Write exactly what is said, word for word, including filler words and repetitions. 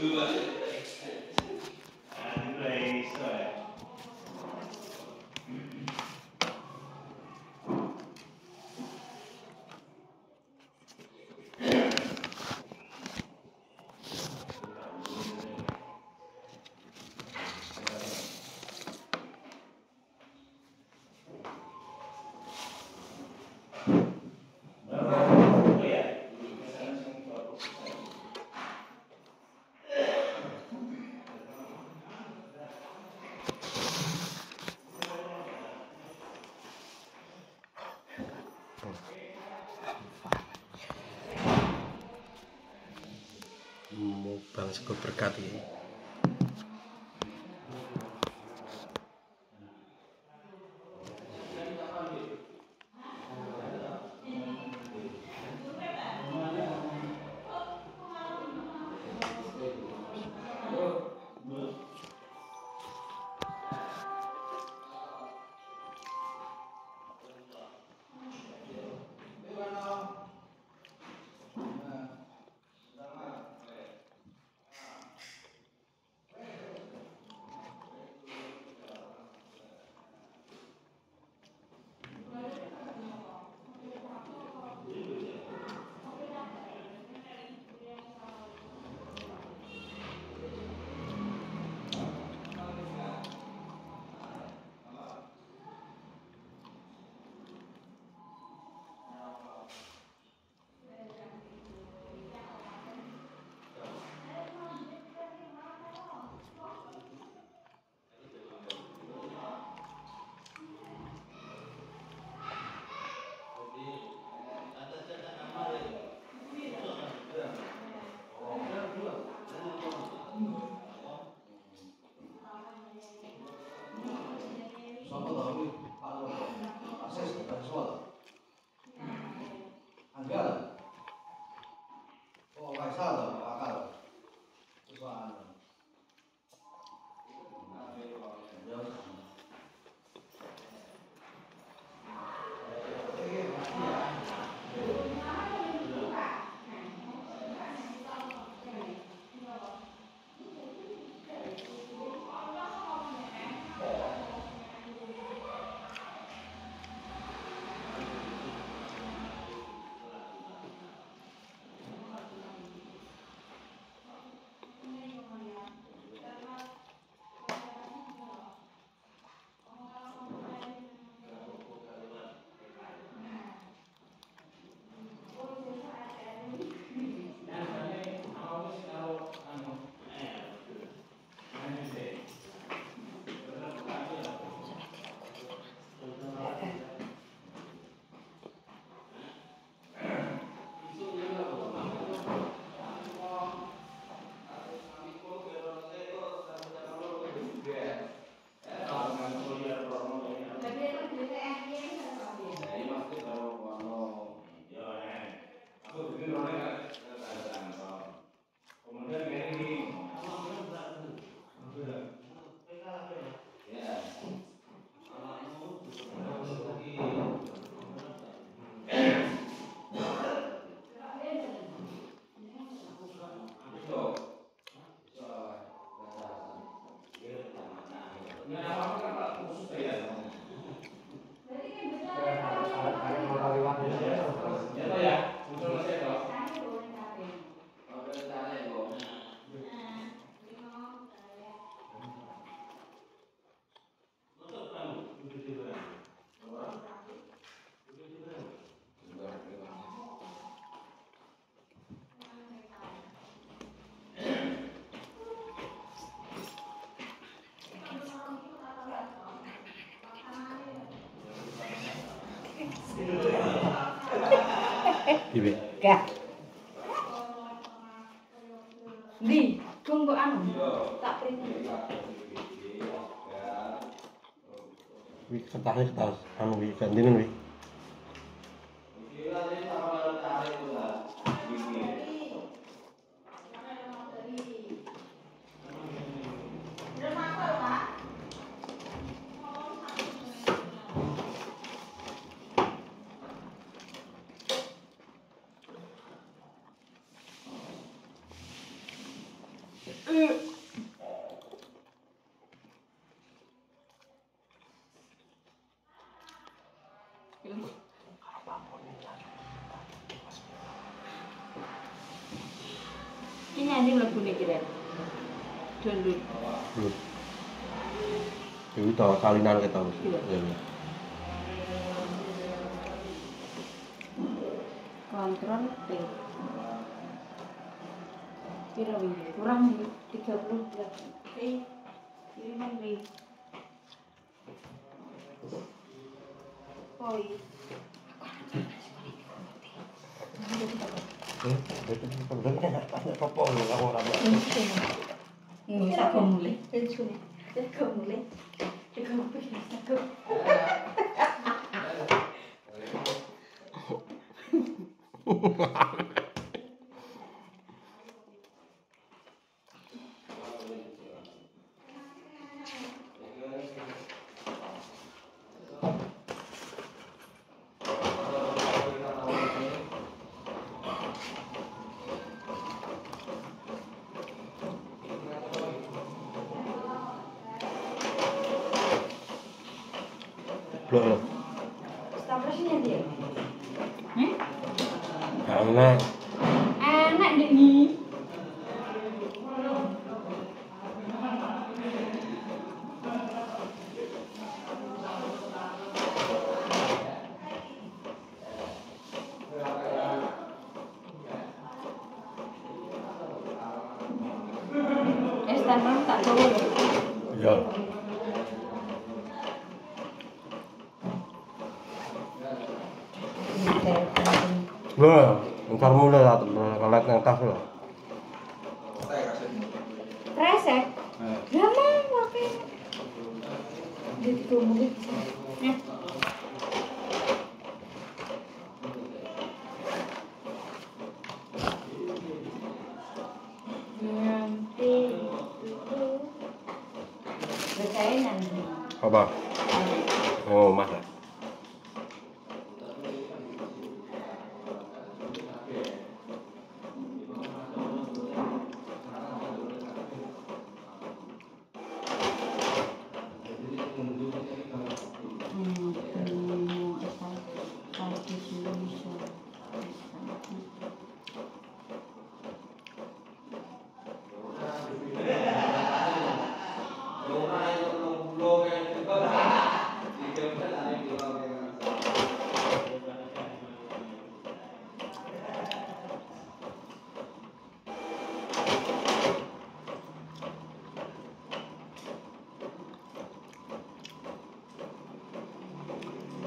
Mubang sego berkat ini. Piye? Gak. Ndi, tunggu anu. Tak print. Wi kertasnya kertas anu wi gantian wi. Ini anjing lagu nih kira. Dulu. Hmm. Itu salinan kita harus. Iya. Iya. Kontrol P. Pira wingi? Kurang tiga puluh delapan. Eh, kiriman nih. Oh iya. Eh, itu sebenarnya ada apa lu kamu ora. Nggak bisa kau mulai. Kau mulai. Kau mulai. Kau. Loh. Statusnya dia. Hmm? Enak. Enak deh nih. Es tanam tak tahu. Ya. Wah, ntar mulai lah, kalau yang tas lah. Kresek. Ya mah, pakai. Jadi kau mulai. Nah. Nanti itu berkaitan nanti. Apa? Oh, masa.